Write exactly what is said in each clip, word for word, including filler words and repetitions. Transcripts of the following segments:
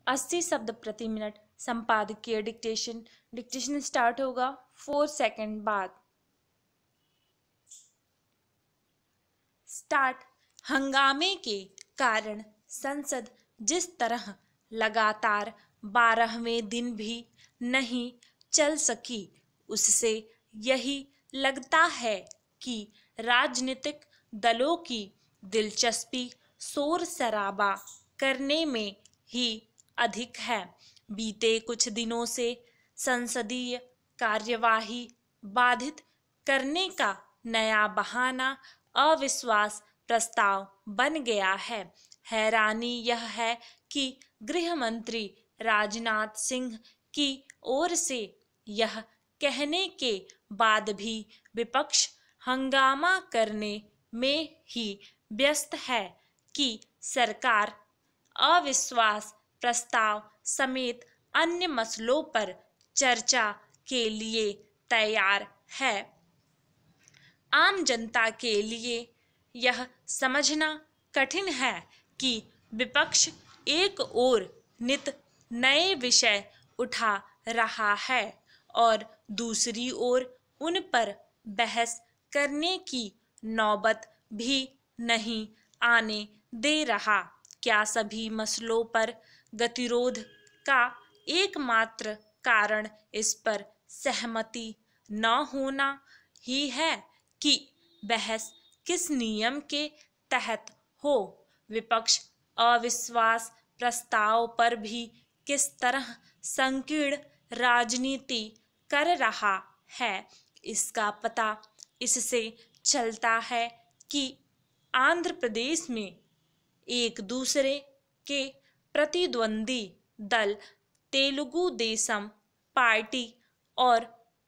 अस्सी शब्द प्रति मिनट। संपादकीय डिक्टेशन। डिक्टेशन स्टार्ट होगा फोर सेकंड बाद। स्टार्ट। हंगामे के कारण संसद जिस तरह लगातार बारहवें दिन भी नहीं चल सकी, उससे यही लगता है कि राजनीतिक दलों की दिलचस्पी शोर शराबा करने में ही अधिक है। बीते कुछ दिनों से संसदीय कार्यवाही बाधित करने का नया बहाना अविश्वास प्रस्ताव बन गया है। हैरानी यह है कि गृह मंत्री राजनाथ सिंह की ओर से यह कहने के बाद भी विपक्ष हंगामा करने में ही व्यस्त है कि सरकार अविश्वास प्रस्ताव समेत अन्य मसलों पर चर्चा के लिए तैयार है। आम जनता के लिए यह समझना कठिन है कि विपक्ष एक ओर नित नए विषय उठा रहा है और दूसरी ओर उन पर बहस करने की नौबत भी नहीं आने दे रहा। क्या सभी मसलों पर गतिरोध का एकमात्र कारण इस पर सहमति न होना ही है कि बहस किस नियम के तहत हो? विपक्ष अविश्वास प्रस्ताव पर भी किस तरह संकीर्ण राजनीति कर रहा है, इसका पता इससे चलता है कि आंध्र प्रदेश में एक दूसरे के प्रतिद्वंदी दल तेलुगु देशम पार्टी और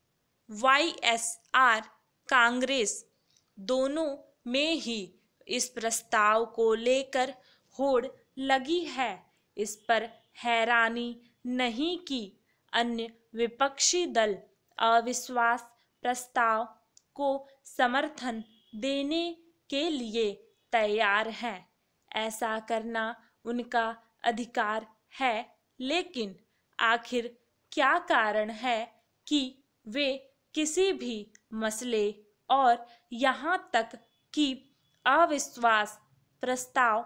वाई एस आर कांग्रेस दोनों में ही इस प्रस्ताव को लेकर होड़ लगी है। इस पर हैरानी नहीं कि अन्य विपक्षी दल अविश्वास प्रस्ताव को समर्थन देने के लिए तैयार हैं। ऐसा करना उनका अधिकार है, लेकिन आखिर क्या कारण है कि वे किसी भी मसले और यहाँ तक कि अविश्वास प्रस्ताव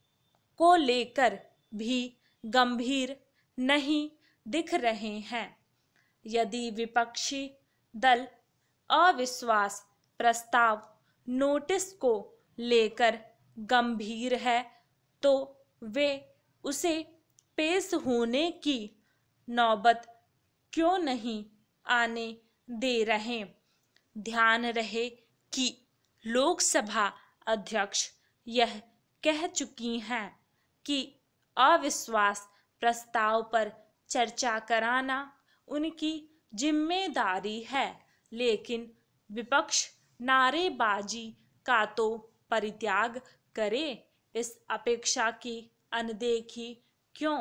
को लेकर भी गंभीर नहीं दिख रहे हैं? यदि विपक्षी दल अविश्वास प्रस्ताव नोटिस को लेकर गंभीर है तो वे उसे पेश होने की नौबत क्यों नहीं आने दे रहे? ध्यान रहे कि लोकसभा अध्यक्ष यह कह चुकी हैं कि अविश्वास प्रस्ताव पर चर्चा कराना उनकी जिम्मेदारी है, लेकिन विपक्ष नारेबाजी का तो परित्याग करे, इस अपेक्षा की अनदेखी क्यों?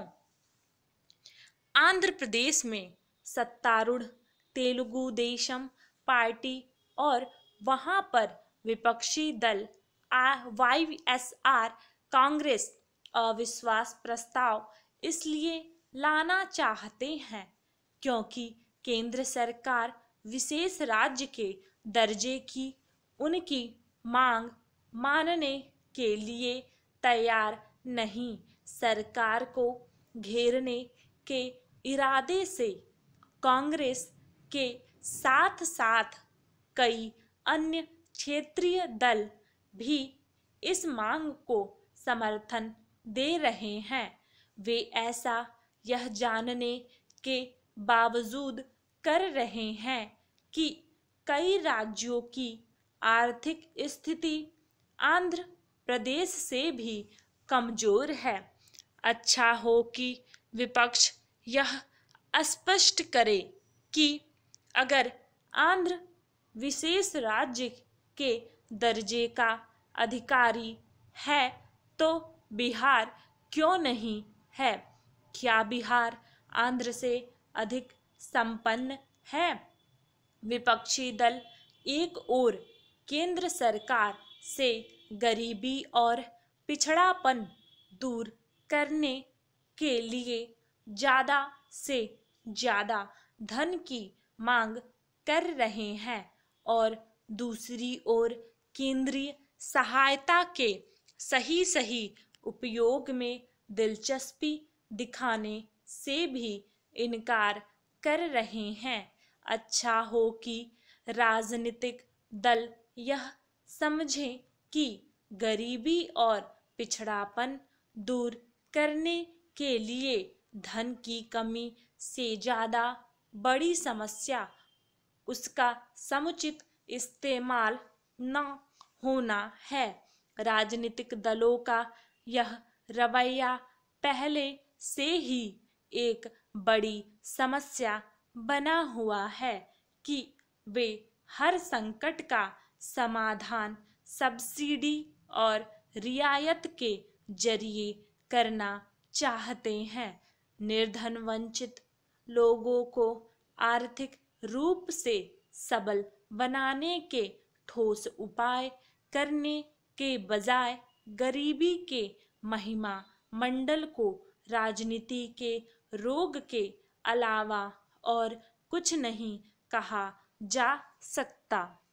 आंध्र प्रदेश में सत्तारूढ़ तेलुगु देशम पार्टी और वहां पर विपक्षी दल वाई एस आर कांग्रेस अविश्वास प्रस्ताव इसलिए लाना चाहते हैं क्योंकि केंद्र सरकार विशेष राज्य के दर्जे की उनकी मांग मानने के लिए तैयार नहीं। सरकार को घेरने के इरादे से कांग्रेस के साथ साथ कई अन्य क्षेत्रीय दल भी इस मांग को समर्थन दे रहे हैं। वे ऐसा यह जानने के बावजूद कर रहे हैं कि कई राज्यों की आर्थिक स्थिति आंध्र प्रदेश से भी कमजोर है। अच्छा हो कि विपक्ष यह स्पष्ट करे कि अगर आंध्र विशेष राज्य के दर्जे का अधिकारी है तो बिहार क्यों नहीं है? क्या बिहार आंध्र से अधिक संपन्न है? विपक्षी दल एक ओर केंद्र सरकार से गरीबी और पिछड़ापन दूर करने के लिए ज़्यादा से ज़्यादा धन की मांग कर रहे हैं और दूसरी ओर केंद्रीय सहायता के सही सही उपयोग में दिलचस्पी दिखाने से भी इनकार कर रहे हैं। अच्छा हो कि राजनीतिक दल यह समझें कि गरीबी और पिछड़ापन दूर करने के लिए धन की कमी से ज़्यादा बड़ी समस्या उसका समुचित इस्तेमाल न होना है। राजनीतिक दलों का यह रवैया पहले से ही एक बड़ी समस्या बना हुआ है कि वे हर संकट का समाधान सब्सिडी और रियायत के जरिए करना चाहते हैं। निर्धन वंचित लोगों को आर्थिक रूप से सबल बनाने के ठोस उपाय करने के बजाय गरीबी के महिमा मंडल को राजनीति के रोग के अलावा और कुछ नहीं कहा जा सकता।